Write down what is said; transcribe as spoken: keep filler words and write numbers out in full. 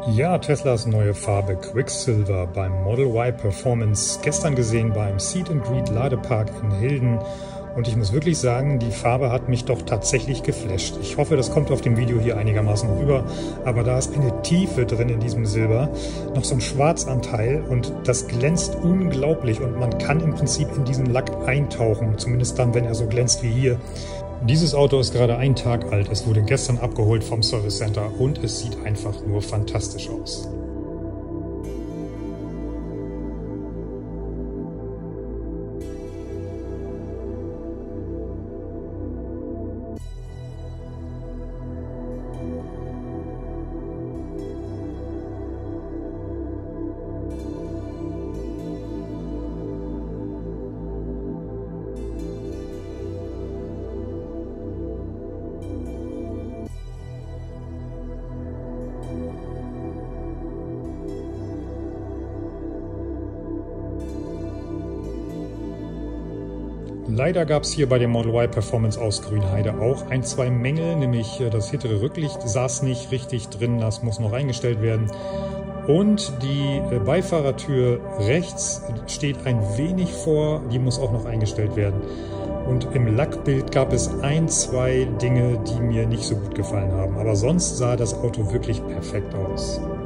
Ja, Teslas neue Farbe Quicksilver beim Model Y Performance, gestern gesehen beim Seat and Greet Ladepark in Hilden. Und ich muss wirklich sagen, die Farbe hat mich doch tatsächlich geflasht. Ich hoffe, das kommt auf dem Video hier einigermaßen rüber, aber da ist eine Tiefe drin in diesem Silber, noch so ein Schwarzanteil und das glänzt unglaublich und man kann im Prinzip in diesen Lack eintauchen, zumindest dann, wenn er so glänzt wie hier. Dieses Auto ist gerade einen Tag alt, es wurde gestern abgeholt vom Service Center und es sieht einfach nur fantastisch aus. Leider gab es hier bei dem Model Y Performance aus Grünheide auch ein, zwei Mängel, nämlich das hintere Rücklicht saß nicht richtig drin, das muss noch eingestellt werden. Und die Beifahrertür rechts steht ein wenig vor, die muss auch noch eingestellt werden. Und im Lackbild gab es ein, zwei Dinge, die mir nicht so gut gefallen haben. Aber sonst sah das Auto wirklich perfekt aus.